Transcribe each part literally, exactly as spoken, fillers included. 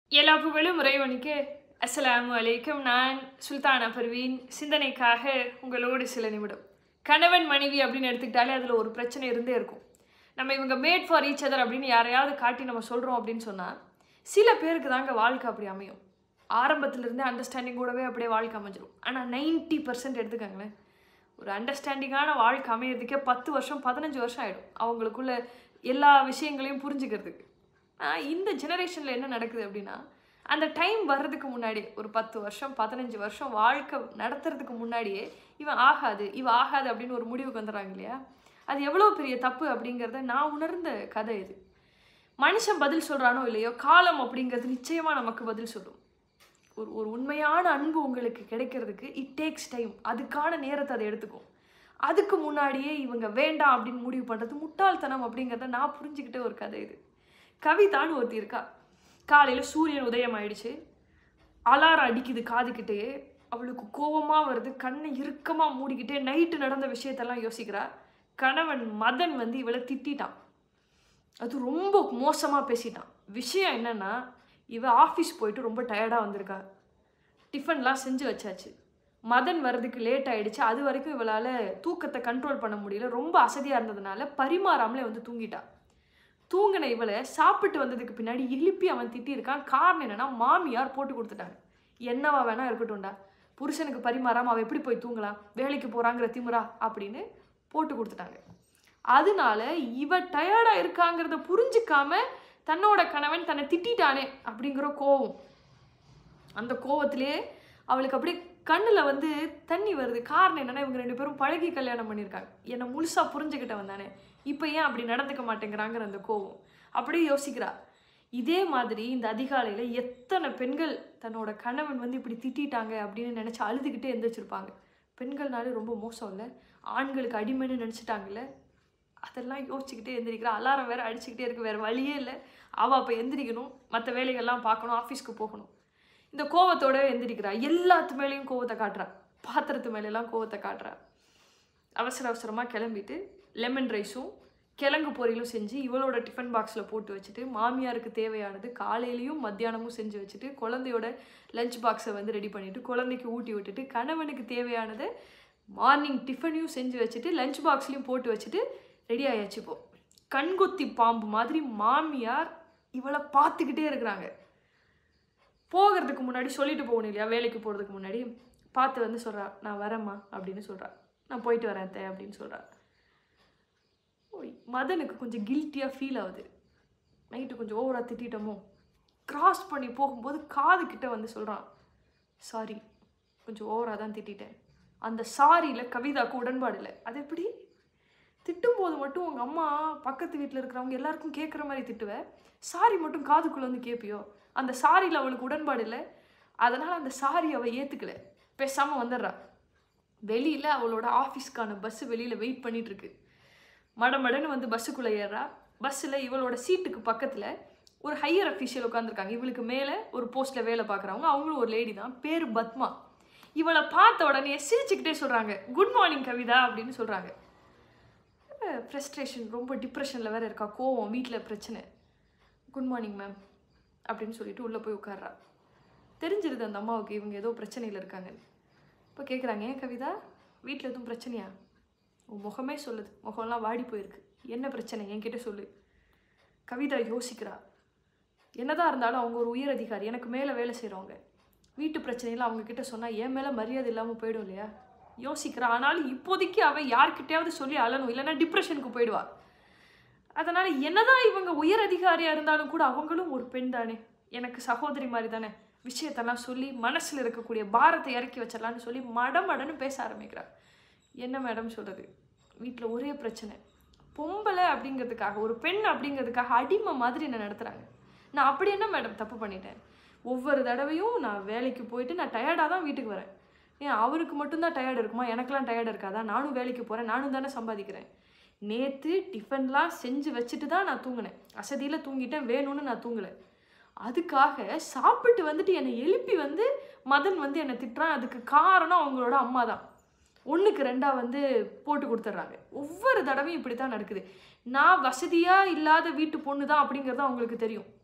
எல்லா புகழும் இறைவனுக்கே. அஸ்ஸலாமு அலைக்கும். நான் சுல்தானா பர்வீன். சிந்தனைக்காக உங்களோடு சில நிமிடம். கணவன் மனைவி அப்படின்னு எடுத்துக்கிட்டாலே அதில் ஒரு பிரச்சனை இருந்தே இருக்கும். நம்ம இவங்க மேட் ஃபார் ஈச் அதர் அப்படின்னு யாரையாவது காட்டி நம்ம சொல்கிறோம் அப்படின்னு சொன்னால் சில பேருக்கு தாங்க வாழ்க்கை அப்படி அமையும். ஆரம்பத்திலிருந்தே அண்டர்ஸ்டாண்டிங் கூடவே அப்படியே வாழ்க்கை அமைஞ்சிடும். ஆனால் நைன்ட்டி பர்சன்ட் எடுத்துக்கங்களேன், ஒரு அண்டர்ஸ்டாண்டிங்கான வாழ்க்கை அமையிறதுக்கே பத்து வருஷம் பதினஞ்சு வருஷம் ஆகிடும் அவங்களுக்குள்ள எல்லா விஷயங்களையும் புரிஞ்சுக்கிறதுக்கு. இந்த ஜெனரேஷனில் என்ன நடக்குது அப்படின்னா, அந்த டைம் வர்றதுக்கு முன்னாடி ஒரு பத்து வருஷம் பதினஞ்சு வருஷம் வாழ்க்கை நடத்துறதுக்கு முன்னாடியே இவன் ஆகாது இவ ஆகாது அப்படின்னு ஒரு முடிவுக்கு வந்துடுறாங்க இல்லையா? அது எவ்வளோ பெரிய தப்பு அப்படிங்கிறத நான் உணர்ந்த கதை இது. மனுஷன் பதில் சொல்கிறானோ இல்லையோ, காலம் அப்படிங்கிறது நிச்சயமாக நமக்கு பதில் சொல்லும். ஒரு ஒரு உண்மையான அன்பு உங்களுக்கு கிடைக்கிறதுக்கு இட் டேக்ஸ் டைம். அதுக்கான நேரத்தை அதை எடுத்துக்கும். அதுக்கு முன்னாடியே இவங்க வேண்டாம் அப்படின்னு முடிவு பண்ணுறது முட்டாள்தனம் அப்படிங்கிறத நான் புரிஞ்சுக்கிட்ட ஒரு கதை இது. கவிதான்னு ஒருத்தி இருக்கா. காலையில் சூரியன் உதயம் ஆயிடுச்சு, அலாரம் அடிக்குது காதுகிட்டே. அவளுக்கு கோபமாக வருது, கண்ணை இறுக்கமாக மூடிக்கிட்டே நைட்டு நடந்த விஷயத்தெல்லாம் யோசிக்கிறா. கணவன் மதன் வந்து இவளை திட்டான். அது ரொம்ப மோசமாக பேசிட்டான். விஷயம் என்னென்னா, இவ ஆஃபீஸ் போயிட்டு ரொம்ப டயர்டாக வந்திருக்கா. டிஃபன்லாம் செஞ்சு வச்சாச்சு. மதன் வர்றதுக்கு லேட் ஆகிடுச்சு. அது வரைக்கும் இவளால் தூக்கத்தை கண்ட்ரோல் பண்ண முடியல. ரொம்ப அசதியாக இருந்ததுனால பரிமாறாமலே வந்து தூங்கிட்டா. தூங்கின இவளை சாப்பிட்டு வந்ததுக்கு பின்னாடி எழுப்பி அவன் திட்டியிருக்கான். காரணம் என்னென்னா, மாமியார் போட்டு கொடுத்துட்டாங்க. என்னவா வேணா இருக்கட்டும்டா, புருஷனுக்கு பரிமாறாமல் அவள் எப்படி போய் தூங்கலாம், வேலைக்கு போகிறாங்கிற திமிரா அப்படின்னு போட்டு கொடுத்துட்டாங்க. அதனால இவ டயர்டாக இருக்காங்கிறத புரிஞ்சிக்காம தன்னோட கணவன் தன்னை திட்டானே அப்படிங்கிற கோவம், அந்த கோவத்திலே அவளுக்கு அப்படியே கண்ணில் வந்து தண்ணி வருது. காரணம் என்னென்னா, இவங்க ரெண்டு பேரும் பழகி கல்யாணம் பண்ணியிருக்காங்க. என்னை முழுசாக புரிஞ்சுக்கிட்டவன் தானே, இப்போ ஏன் அப்படி நடந்துக்க மாட்டேங்கிறாங்கிற அந்த கோவம். அப்படியே யோசிக்கிறா. இதே மாதிரி இந்த அதிகாலையில் எத்தனை பெண்கள் தன்னோட கணவன் வந்து இப்படி திட்டாங்க அப்படின்னு நினச்சி அழுதுகிட்டே எந்திரிச்சிருப்பாங்க. பெண்கள்னாலே ரொம்ப மோசம் இல்லை, ஆண்களுக்கு அடிமைன்னு நினச்சிட்டாங்கல்ல. அதெல்லாம் யோசிச்சுக்கிட்டே எந்திரிக்கிறா. அலாரம் வேறு அடிச்சுக்கிட்டே இருக்குது, வேறு வழியே இல்லை. அவள் அப்போ எந்திரிக்கணும், மற்ற வேலைகள்லாம் பார்க்கணும், ஆஃபீஸ்க்கு போகணும். இந்த கோவத்தோட எந்திரிக்கிறா. எல்லாத்து மேலேயும் கோவத்தை காட்டுறா, பாத்திரத்து மேலெல்லாம் கோவத்தை காட்டுறா. அவசர அவசரமாக கிளம்பிட்டு லெமன் ரைஸும் கிழங்கு பொரியலும் செஞ்சு இவளோட டிஃபன் பாக்ஸில் போட்டு வச்சுட்டு, மாமியாருக்கு தேவையானது காலையிலையும் மத்தியானமும் செஞ்சு வச்சுட்டு, குழந்தையோட லஞ்ச் பாக்ஸை வந்து ரெடி பண்ணிவிட்டு குழந்தைக்கு ஊட்டி விட்டுட்டு, கணவனுக்கு தேவையானதை மார்னிங் டிஃபனையும் செஞ்சு வச்சுட்டு லஞ்ச் பாக்ஸ்லையும் போட்டு வச்சுட்டு ரெடி ஆயாச்சு. இப்போ கண்கொத்தி பாம்பு மாதிரி மாமியார் இவளை பார்த்துக்கிட்டே இருக்கிறாங்க. போகிறதுக்கு முன்னாடி சொல்லிட்டு போகணும் இல்லையா, வேலைக்கு போகிறதுக்கு முன்னாடி பார்த்து வந்து சொல்கிறா, நான் வரேம்மா அப்படின்னு சொல்கிறா. நான் போயிட்டு வரேன் தே அப்படின்னு சொல்கிறா. ஓய், மதனுக்கு கொஞ்சம் கில்ட்டியாக ஃபீல் ஆகுது. நைட்டு கொஞ்சம் ஓவராக திட்டமோ. கிராஸ் பண்ணி போகும்போது காது கிட்ட வந்து சொல்கிறான், சாரி, கொஞ்சம் ஓவராக தான் திட்டேன். அந்த சாரியில் கவிதாவுக்கு உடன்பாடு இல்லை. அது எப்படி? திட்டும்போது மட்டும் உங்கள் அம்மா பக்கத்து வீட்டில் இருக்கிறவங்க எல்லாருக்கும் கேட்குற மாதிரி திட்டுவேன், சாரி மட்டும் காதுக்குள்ளே வந்து கேட்பியோ? அந்த சாரியில் அவளுக்கு உடன்பாடு இல்லை. அதனால் அந்த சாரி அவள் ஏற்றுக்கலை, பேசாமல் வந்துடுறா. வெளியில் அவளோட ஆஃபீஸ்க்கான பஸ்ஸு வெளியில் வெயிட் பண்ணிகிட்ருக்கு. மடமடன்னு வந்து பஸ்ஸுக்குள்ளே ஏறா. பஸ்ஸில் இவளோட சீட்டுக்கு பக்கத்தில் ஒரு ஹையர் அஃபீஷியல் உட்காந்துருக்காங்க. இவளுக்கு மேலே ஒரு போஸ்ட்டில் வேலை பார்க்குறவங்க. அவங்களும் ஒரு லேடி தான், பேர் பத்மா. இவளை பார்த்த உடனே சிரிச்சுக்கிட்டே சொல்கிறாங்க, குட் மார்னிங் கவிதா அப்படின்னு சொல்கிறாங்க. ஃப்ரஸ்ட்ரேஷன், ரொம்ப டிப்ரெஷனில் வேறு இருக்கா, கோவம், வீட்டில் பிரச்சனை. குட் மார்னிங் மேம் அப்படின்னு சொல்லிட்டு உள்ளே போய் உட்கார்றா. தெரிஞ்சிருது அந்த அம்மாவுக்கு இவங்க ஏதோ பிரச்சனையில் இருக்காங்க. இப்போ கேட்குறாங்க, ஏன் கவிதா வீட்டில் எதுவும் பிரச்சனையா? உன் முகமே சொல்லுது, முகம்லாம் வாடி போயிருக்கு, என்ன பிரச்சனை என்கிட்ட சொல்லு. கவிதா யோசிக்கிறா. என்னதான் இருந்தாலும் அவங்க ஒரு உயர் அதிகாரி, எனக்கு மேலே வேலை செய்கிறவங்க. வீட்டு பிரச்சனையில் அவங்கக்கிட்ட சொன்னால் என் மேலே மரியாதை இல்லாமல் போயிடும் இல்லையா? யோசிக்கிறா. ஆனாலும் இப்போதைக்கு அவள் யார்கிட்டையாவது சொல்லி அழணும், இல்லைன்னா டிப்ரெஷனுக்கு போயிடுவா. அதனால் என்னதான் இவங்க உயர் அதிகாரியாக இருந்தாலும் கூட அவங்களும் ஒரு பெண் தானே, எனக்கு சகோதரி மாதிரி தானே, விஷயத்தெல்லாம் சொல்லி மனசில் இருக்கக்கூடிய பாரத்தை இறக்கி வச்சிடலான்னு சொல்லி மடமடன்னு பேச ஆரம்பிக்கிறார். என்ன மேடம் சொல்கிறது, வீட்டில் ஒரே பிரச்சனை, பொம்பளை அப்படிங்கிறதுக்காக, ஒரு பெண் அப்படிங்கிறதுக்காக அடிமை மாதிரி என்ன நடத்துகிறாங்க. நான் அப்படி என்ன மேடம் தப்பு பண்ணிட்டேன்? ஒவ்வொரு தடவையும் நான் வேலைக்கு போயிட்டு நான் டயர்டாக தான் வீட்டுக்கு வரேன். ஏன் அவருக்கு மட்டும்தான் டயர்டு இருக்குமா? எனக்கெல்லாம் டயர்டு இருக்காதா? நானும் வேலைக்கு போகிறேன், நானும் தானே சம்பாதிக்கிறேன். நேற்று டிஃபன்லாம் செஞ்சு வச்சுட்டு தான் நான் தூங்கினேன். அசதியில் தூங்கிட்டேன், வேணும்னு நான் தூங்கலை. அதுக்காக சாப்பிட்டு வந்துட்டு என்னை எழுப்பி வந்து மதன் வந்து என்னை திட்டுறான். அதுக்கு காரணம் அவங்களோட அம்மா தான். ஒன்றுக்கு ரெண்டாக வந்து போட்டு கொடுத்துட்றாங்க. ஒவ்வொரு தடவையும் இப்படி தான் நடக்குது. நான் வசதியாக இல்லாத வீட்டு பொண்ணு தான் அப்படிங்கிறது அவங்களுக்கு தெரியும்.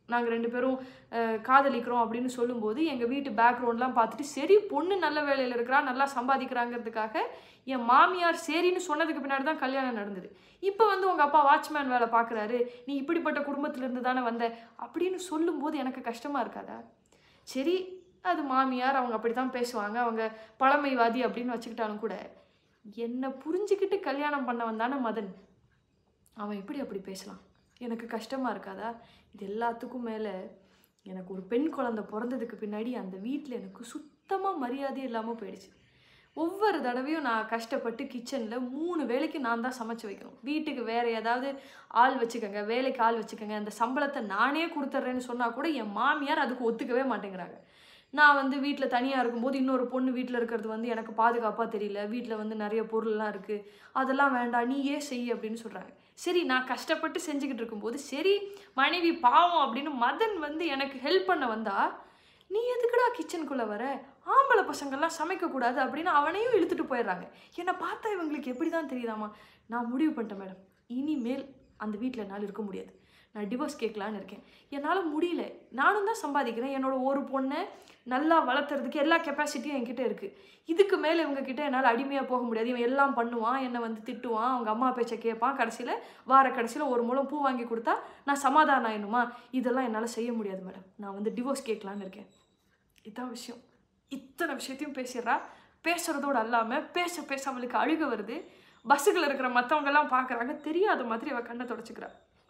நாங்கள் ரெண்டு பேரும் காதலிக்கிறோம் அப்படின்னு சொல்லும்போது எங்கள் வீட்டு பேக்ரவுண்ட்லாம் பார்த்துட்டு சரி பொண்ணு நல்ல வேலையில் இருக்கிறா நல்லா சம்பாதிக்கிறாங்கிறதுக்காக என் மாமியார் சரின்னு சொன்னதுக்கு பின்னாடி தான் கல்யாணம் நடந்தது. இப்போ வந்து உங்கள் அப்பா வாட்ச்மேன் வேலை பார்க்குறாரு, நீ இப்படிப்பட்ட குடும்பத்திலேருந்து தானே வந்த அப்படின்னு சொல்லும்போது எனக்கு கஷ்டமாக இருக்காதா? சரி அது மாமியார், அவங்க அப்படி தான் பேசுவாங்க, அவங்க பழமைவாதி அப்படின்னு வச்சுக்கிட்டாலும் கூட என்னை புரிஞ்சுக்கிட்டு கல்யாணம் பண்ணவன் தானே மதன், அவன் எப்படி அப்படி பேசலாம்? எனக்கு கஷ்டமாக இருக்காதா? இது எல்லாத்துக்கும் மேலே எனக்கு ஒரு பெண் குழந்தை பிறந்ததுக்கு பின்னாடி அந்த வீட்டில் எனக்கு சுத்தமாக மரியாதை இல்லாமல் போயிடுச்சு. ஒவ்வொரு தடவையும் நான் கஷ்டப்பட்டு கிச்சனில் மூணு வேளைக்கு நான் தான் சமைச்சு வைக்கணும். வீட்டுக்கு வேறு ஏதாவது ஆள் வச்சுக்கோங்க, வேலைக்கு ஆள் வச்சுக்கோங்க, அந்த சம்பளத்தை நானே கொடுத்துட்றேன்னு சொன்னால் கூட என் மாமியார் அதுக்கு ஒத்துக்கவே மாட்டேங்கிறாங்க. நான் வந்து வீட்டில் தனியாக இருக்கும்போது இன்னொரு பொண்ணு வீட்டில் இருக்கிறது வந்து எனக்கு பாதுகாப்பாக தெரியல, வீட்டில் வந்து நிறைய பொருள்லாம் இருக்குது, அதெல்லாம் வேண்டாம் நீயே செய் அப்படின்னு சொல்கிறாங்க. சரி நான் கஷ்டப்பட்டு செஞ்சுக்கிட்டு இருக்கும்போது சரி மனைவி பாவம் அப்படின்னு மதன் வந்து எனக்கு ஹெல்ப் பண்ண வந்தா நீ எதுக்குடா கிச்சனுக்குள்ளே வர, ஆம்பளை பசங்கள்லாம் சமைக்கக்கூடாது அப்படின்னு அவனையும் இழுத்துட்டு போயிடுறாங்க. என்னை பார்த்தா இவங்களுக்கு எப்படி தான் தெரியுதாமா? நான் முடிவு பண்ணிட்டேன் மேடம், இனிமேல் அந்த வீட்டில் என்னால் இருக்க முடியாது, நான் டிவோர்ஸ் கேட்கலான்னு இருக்கேன். என்னால் முடியல, நானும் தான் சம்பாதிக்கிறேன், என்னோட ஒரு பொண்ணை நல்லா வளர்த்துறதுக்கு எல்லா கெப்பாசிட்டியும் என்கிட்ட இருக்குது. இதுக்கு மேலே இவங்ககிட்ட என்னால் அடிமையாக போக முடியாது. இவன் எல்லாம் பண்ணுவான், என்னை வந்து திட்டுவான், அவங்க அம்மா பேச்சை கேட்பான், கடைசியில் வார கடைசியில் ஒரு முழம் பூ வாங்கி கொடுத்தா நான் சமாதானம் ஆயிடுமா? இதெல்லாம் என்னால் செய்ய முடியாது மேடம், நான் வந்து டிவோர்ஸ் கேட்கலான்னு இருக்கேன். இதுதான் விஷயம். இத்தனை விஷயத்தையும் பேசிடுறா. பேசுகிறதோடு அல்லாமல் பேச பேச அவளுக்கு அழுக வருது. பஸ்ஸுகளில் இருக்கிற மற்றவங்கெல்லாம் பார்க்குறாங்க, தெரியாத மாதிரி அவள் கண்ணை தொடச்சிக்கிறா.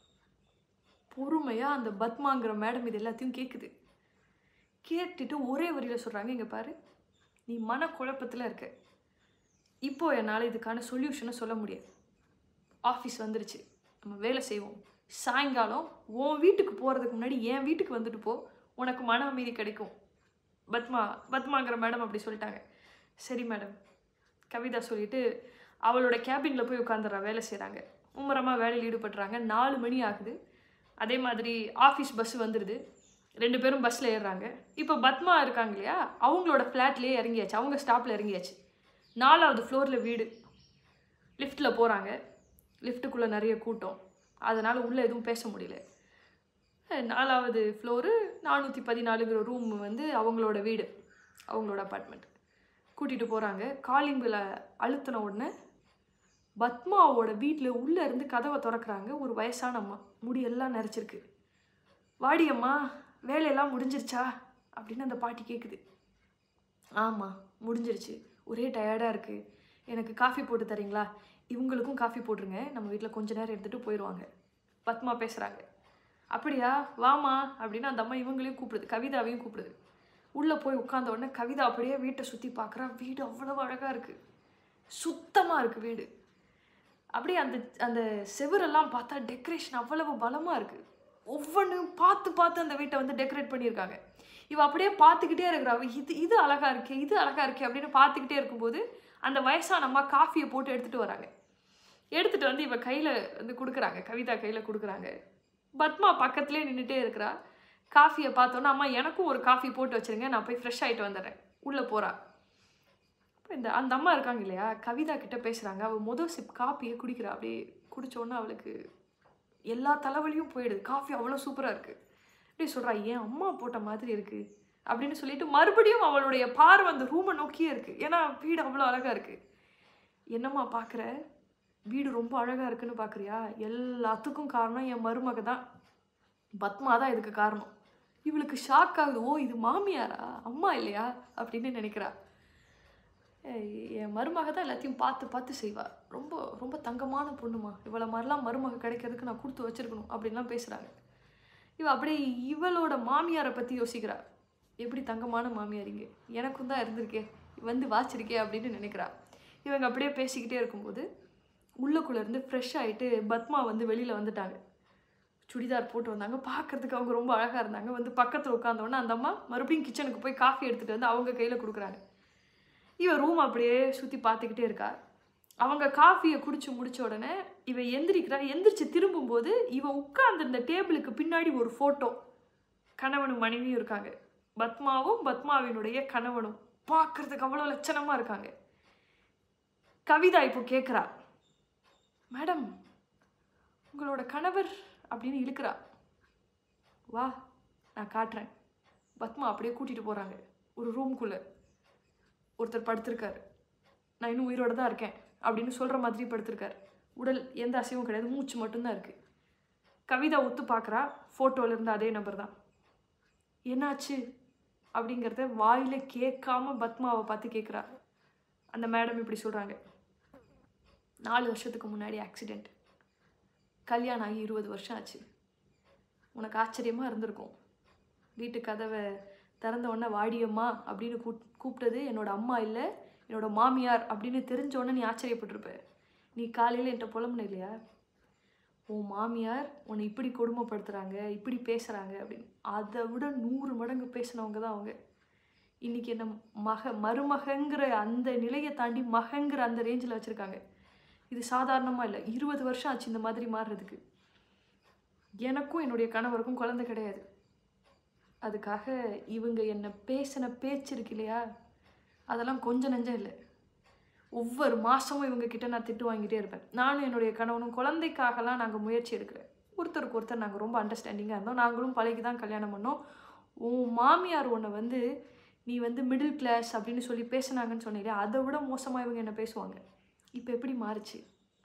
பொறுமையாக அந்த பத்மாங்கிற மேடம் இது எல்லாத்தையும் கேட்குது. கேட்டுட்டு ஒரே வரியில் சொல்கிறாங்க, இங்கே பாரு நீ மனக்குழப்பத்தில் இருக்க, இப்போ என்னால் இதுக்கான சொல்யூஷனை சொல்ல முடியாது. ஆஃபீஸ் வந்துருச்சு, நம்ம வேலை செய்வோம், சாயங்காலம் உன் வீட்டுக்கு போகிறதுக்கு முன்னாடி என் வீட்டுக்கு வந்துட்டு போ, உனக்கு மன அமைதி கிடைக்கும். பத்மா பத்மாங்கிற மேடம் அப்படி சொல்லிட்டாங்க. சரி மேடம் கவிதா சொல்லிவிட்டு அவளோட கேபினில் போய் உட்காந்துடுறா. வேலை செய்கிறாங்க, மும்முரமாக வேலையில் ஈடுபட்டுறாங்க. நாலு மணி ஆகுது. அதே மாதிரி ஆஃபீஸ் பஸ்ஸு வந்துடுது. ரெண்டு பேரும் பஸ்ஸில் ஏறுறாங்க. இப்போ பத்மா இருக்காங்க இல்லையா, அவங்களோட ஃப்ளாட்லேயே இறங்கியாச்சு, அவங்க ஸ்டாப்பில் இறங்கியாச்சு. நாலாவது ஃப்ளோரில் வீடு. லிஃப்ட்டில் போகிறாங்க. லிஃப்ட்டுக்குள்ளே நிறைய கூட்டம், அதனால் உள்ளே எதுவும் பேச முடியல. நாலாவது ஃப்ளோரு நானூற்றி பதினாலுங்கிற ரூம் வந்து அவங்களோட வீடு, அவங்களோட அப்பார்ட்மெண்ட். கூட்டிகிட்டு போகிறாங்க. காலிங் பெல்லை அழுத்தின உடனே பத்மாவோட வீட்டில் உள்ளே இருந்து கதவை திறக்கிறாங்க. ஒரு வயசான அம்மா, முடியெல்லாம் நரைச்சிருக்கு. வாடி அம்மா, வேலையெல்லாம் முடிஞ்சிருச்சா அப்படின்னு அந்த பாட்டி கேட்குது. ஆமாம் முடிஞ்சிருச்சு, ஒரே டயர்டாக இருக்குது, எனக்கு காஃபி போட்டு தரீங்களா? இவங்களுக்கும் காஃபி போட்டுருங்க, நம்ம வீட்டில் கொஞ்ச நேரம் எடுத்துகிட்டு போயிடுவாங்க. பத்மா பேசுகிறாங்க. அப்படியா வாமா அப்படின்னு அந்த அம்மா இவங்களையும் கூப்பிடுது, கவிதாவையும் கூப்பிடுது. உள்ளே போய் உட்காந்த உடனே கவிதா அப்படியே வீட்டை சுற்றி பார்க்குறா. வீடு அவ்வளவு அழகாக இருக்குது, சுத்தமாக இருக்குது வீடு. அப்படியே அந்த அந்த செவரெல்லாம் பார்த்தா டெக்கரேஷன் அவ்வளவு பலமாக இருக்குது. ஒவ்வொன்றும் பார்த்து பார்த்து அந்த வீட்டை வந்து டெக்கரேட் பண்ணியிருக்காங்க. இவ அப்படியே பார்த்துக்கிட்டே இருக்கிறா. இது இது அழகாக இருக்கே, இது அழகாக இருக்கே அப்படின்னு பார்த்துக்கிட்டே இருக்கும்போது அந்த வயசான அம்மா காஃபியை போட்டு எடுத்துகிட்டு வராங்க. எடுத்துகிட்டு வந்து இவ கையில் வந்து கொடுக்குறாங்க, கவிதா கையில் கொடுக்குறாங்க. பத்மா பக்கத்துலேயே நின்றுட்டே இருக்கிறா. காஃபியை பார்த்தோன்னா அம்மா எனக்கும் ஒரு காஃபி போட்டு வச்சுருங்க, நான் போய் ஃப்ரெஷ் ஆகிட்டு வந்துடுறேன். உள்ளே போகிறா. இப்போ இந்த அந்த அம்மா இருக்காங்க இல்லையா, கவிதா கிட்டே பேசுகிறாங்க. அவள் மொதல் சிப் காஃபியை குடிக்கிறா. அப்படியே குடித்தோன்னா அவளுக்கு எல்லா தலைவலியும் போயிடுது. காஃபி அவ்வளோ சூப்பராக இருக்குது. அப்படி சொல்கிறா, ஏன் அம்மா போட்ட மாதிரி இருக்குது அப்படின்னு சொல்லிட்டு மறுபடியும் அவளுடைய பார்வை அந்த ரூமை நோக்கியே இருக்குது. ஏன்னா வீடு அவ்வளோ அழகாக இருக்குது. என்னம்மா பார்க்குற, வீடு ரொம்ப அழகாக இருக்குன்னு பார்க்குறியா? எல்லாத்துக்கும் காரணம் என் மருமக தான், பத்மா தான் இதுக்கு காரணம். இவளுக்கு ஷாக் ஆகுது. ஓ இது மாமியாரா, அம்மா இல்லையா அப்படின்னு நினைக்கிறா. என் மருமக தான் எல்லாத்தையும் பார்த்து பார்த்து செய்வாள், ரொம்ப ரொம்ப தங்கமான பொண்ணுமா, இவளை மாதிரிலாம் மருமக கிடைக்கிறதுக்கு நான் கொடுத்து வச்சுருக்கணும் அப்படின்லாம் பேசுகிறாங்க. இவள் அப்படியே இவளோட மாமியாரை பற்றி யோசிக்கிறா. எப்படி தங்கமான மாமியார் இங்கே எனக்கும் தான் இருந்திருக்கே, வந்து வாச்சிருக்கே அப்படின்னு நினைக்கிறா. இவங்க அப்படியே பேசிக்கிட்டே இருக்கும்போது உள்ளுக்குள்ளேருந்து ஃப்ரெஷ் ஆகிட்டு பத்மா வந்து வெளியில் வந்துட்டாங்க. சுடிதார் போட்டு வந்தாங்க, பார்க்குறதுக்கு அவங்க ரொம்ப அழகாக இருந்தாங்க. வந்து பக்கத்தில் உட்காந்தோன்னே அந்த அம்மா மறுபடியும் கிச்சனுக்கு போய் காஃபி எடுத்துகிட்டு வந்து அவங்க கையில் கொடுக்குறாங்க. இவன் ரூம் அப்படியே சுற்றி பார்த்துக்கிட்டே இருக்கா. அவங்க காஃபியை குடிச்சு முடிச்ச உடனே இவன் எந்திரிக்கிறா. எந்திரிச்சு திரும்பும்போது இவன் உட்கார்ந்துருந்த டேபிளுக்கு பின்னாடி ஒரு ஃபோட்டோ, கணவனும் மனைவியும் இருக்காங்க. பத்மாவும் பத்மாவினுடைய கணவனும் பார்க்கறதுக்கு அவ்வளோ லட்சணமாக இருக்காங்க. கவிதா இப்போ கேட்குறா, மேடம் உங்களோட கணவர் அப்படின்னு இழுக்கிறா. வா நான் காட்டுறேன். பத்மா அப்படியே கூட்டிகிட்டு போகிறாங்க. ஒரு ரூம்குள்ளே ஒருத்தர் படுத்திருக்காரு. நான் இன்னும் உயிரோடு தான் இருக்கேன் அப்படின்னு சொல்கிற மாதிரி படுத்திருக்காரு. உடல் எந்த அசைவும் கிடையாது, மூச்சு மட்டும்தான் இருக்குது. கவிதா ஒத்து பார்க்குறா. ஃபோட்டோவில் இருந்த அதே நபர் தான். என்னாச்சு அப்படிங்கிறத வாயில் கேட்காம பத்மாவை பார்த்து கேட்குறா. அந்த மேடம் இப்படி சொல்கிறாங்க, நாலு வருஷத்துக்கு முன்னாடி ஆக்சிடெண்ட், கல்யாணம் ஆகி இருபது வருஷம் ஆச்சு. உனக்கு ஆச்சரியமாக இருந்திருக்கும். வீட்டு கதவை திறந்த உடனே வாடியம்மா அப்படின்னு கூப் கூப்பிட்டது என்னோட அம்மா இல்லை, என்னோட மாமியார் அப்படின்னு தெரிஞ்சோடனே நீ ஆச்சரியப்பட்டிருப்ப. நீ காலையில் என்கிட்ட புலம்புன இல்லையா, உன் மாமியார் உன்னை இப்படி கொடுமைப்படுத்துகிறாங்க, இப்படி பேசுகிறாங்க அப்படின்னு. அதை விட நூறு மடங்கு பேசினவங்க தான் அவங்க. இன்றைக்கி என்ன மக மருமகங்கிற அந்த நிலையை தாண்டி மகங்கிற அந்த ரேஞ்சில் வச்சுருக்காங்க. இது சாதாரணமாக இல்லை. இருபது வருஷம் ஆச்சு இந்த மாதிரி மாறுறதுக்கு. எனக்கும் என்னுடைய கணவருக்கும் குழந்தை கிடையாது. அதுக்காக இவங்க என்ன பேசின பேச்சு இருக்கு இல்லையா, அதெல்லாம் கொஞ்சம் நஞ்சம் இல்லை. ஒவ்வொரு மாதமும் இவங்க கிட்ட நான் திட்டு வாங்கிட்டே இருப்பேன். நானும் என்னுடைய கணவனும் குழந்தைக்காகலாம் நாங்கள் முயற்சி எடுக்கிறேன். ஒருத்தருக்கு ஒருத்தர் நாங்கள் ரொம்ப அண்டர்ஸ்டாண்டிங்காக இருந்தோம். நாங்களும் பழகி தான் கல்யாணம் பண்ணோம். உன் மாமியார் உன்னை வந்து நீ வந்து மிடில் கிளாஸ் அப்படின்னு சொல்லி பேசினாங்கன்னு சொன்னீங்க, அதை விட மோசமாக இவங்க என்ன பேசுவாங்க. இப்போ எப்படி மாறுச்சு,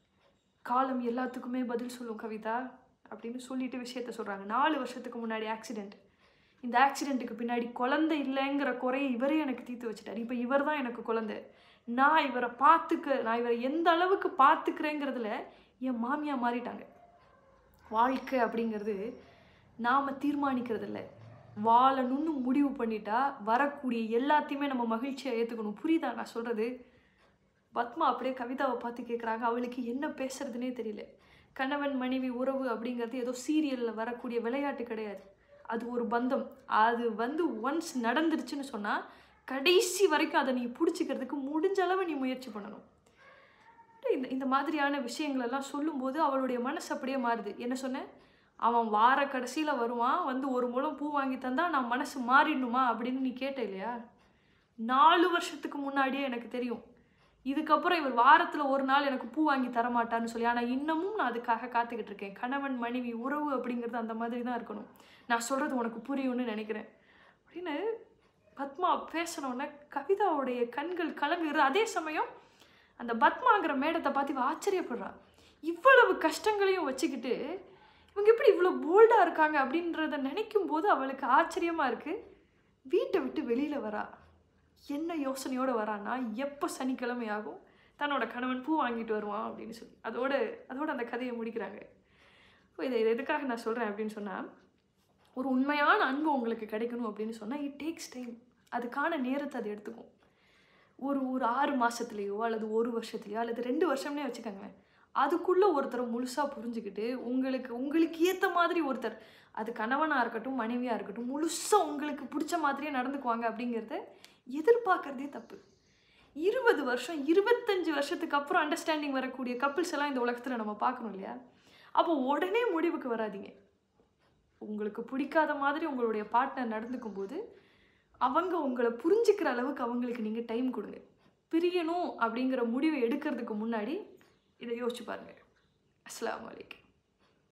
காலம் எல்லாத்துக்குமே பதில் சொல்லும் கவிதா அப்படின்னு சொல்லிட்டு விஷயத்த சொல்கிறாங்க. நாலு வருஷத்துக்கு முன்னாடி ஆக்சிடெண்ட். இந்த ஆக்சிடெண்ட்டுக்கு பின்னாடி குழந்தை இல்லைங்கிற குறையை இவரே எனக்கு தீர்த்து வச்சுட்டார். இப்போ இவர் தான் எனக்கு குழந்தை. நான் இவரை பார்த்துக்க நான் இவரை எந்த அளவுக்கு பார்த்துக்கிறேங்கிறதுல என் மாமியா மாறிட்டாங்க. வாழ்க்கை அப்படிங்கிறது நாம் தீர்மானிக்கிறது இல்லை, வாழணும்னு முடிவு பண்ணிட்டா வரக்கூடிய எல்லாத்தையுமே நம்ம மகிழ்ச்சியாக ஏற்றுக்கணும். புரியுதா நான் சொல்கிறது? பத்மா அப்படியே கவிதாவை பார்த்து கேட்குறாங்க. அவளுக்கு என்ன பேசுறதுனே தெரியல. கணவன் மனைவி உறவு அப்படிங்கிறது ஏதோ சீரியலில் வரக்கூடிய விளையாட்டு கிடையாது. அது ஒரு பந்தம். அது வந்து ஒன்ஸ் நடந்துருச்சுன்னு சொன்னால் கடைசி வரைக்கும் அதை நீ பிடிச்சிக்கிறதுக்கு முடிஞ்ச அளவு நீ முயற்சி பண்ணணும். இந்த இந்த மாதிரியான விஷயங்களெல்லாம் சொல்லும்போது அவளுடைய மனசு அப்படியே மாறுது. என்ன சொன்னேன், அவன் வார கடைசியில் வருவான், வந்து ஒரு முழம் பூ வாங்கி தந்தா நான் மனசு மாறிடணுமா அப்படின்னு நீ கேட்ட இல்லையா. நாலு வருஷத்துக்கு முன்னாடியே எனக்கு தெரியும் இதுக்கப்புறம் இவர் வாரத்தில் ஒரு நாள் எனக்கு பூ வாங்கி தரமாட்டான்னு சொல்லி. ஆனால் இன்னமும் நான் அதுக்காக காத்துக்கிட்டு இருக்கேன். கணவன் மனைவி உறவு அப்படிங்கிறது அந்த மாதிரி தான் இருக்கணும். நான் சொல்கிறது உனக்கு புரியும்னு நினைக்கிறேன் அப்படின்னு பத்மா பேசினோன்னே கவிதாவுடைய கண்கள் கலங்குகிறது. அதே சமயம் அந்த பத்மாங்கிற மேடத்தை பார்த்து இவ ஆச்சரியப்படுறா. இவ்வளவு கஷ்டங்களையும் வச்சுக்கிட்டு இவங்க எப்படி இவ்வளோ போல்டாக இருக்காங்க அப்படின்றத நினைக்கும் போது அவளுக்கு ஆச்சரியமாக இருக்குது. வீட்டை விட்டு வெளியில் வரா. என்ன யோசனையோடு வரான்னா, எப்போ சனிக்கிழமை ஆகும் தன்னோட கணவன் பூ வாங்கிட்டு வருவான் அப்படின்னு சொல்லி அதோட அதோட அந்த கதையை முடிக்கிறாங்க. இப்போ இதை எதுக்காக நான் சொல்கிறேன் அப்படின்னு சொன்னால், ஒரு உண்மையான அன்பு உங்களுக்கு கிடைக்கணும் அப்படின்னு சொன்னால் இட் டேக்ஸ் டைம். அதுக்கான நேரத்தை அது எடுத்துக்கும். ஒரு ஒரு ஆறு மாதத்துலேயோ அல்லது ஒரு வருஷத்துலையோ அல்லது ரெண்டு வருஷம்னே வச்சுக்கோங்க, அதுக்குள்ளே ஒருத்தரை முழுசாக புரிஞ்சுக்கிட்டு உங்களுக்கு உங்களுக்கு ஏற்ற மாதிரி ஒருத்தர், அது கணவனாக இருக்கட்டும் மனைவியாக இருக்கட்டும், முழுசாக உங்களுக்கு பிடிச்ச மாதிரியே நடந்துக்குவாங்க அப்படிங்கிறத எதிர்பார்க்கறதே தப்பு. இருபது வருஷம் இருபத்தஞ்சு வருஷத்துக்கு அப்புறம் அண்டர்ஸ்டாண்டிங் வரக்கூடிய கப்பிள்ஸ் எல்லாம் இந்த உலகத்தில் நம்ம பார்க்கணும் இல்லையா. அப்போ உடனே முடிவுக்கு வராதிங்க. உங்களுக்கு பிடிக்காத மாதிரி உங்களுடைய பார்ட்னர் நடந்துக்கும் போது அவங்க உங்களை புரிஞ்சுக்கிற அளவுக்கு அவங்களுக்கு நீங்கள் டைம் கொடுங்க. பிரியணும் அப்படிங்கிற முடிவை எடுக்கிறதுக்கு முன்னாடி இதை யோசிச்சு பாருங்கள். அஸ்ஸலாமு அலைக்கும்.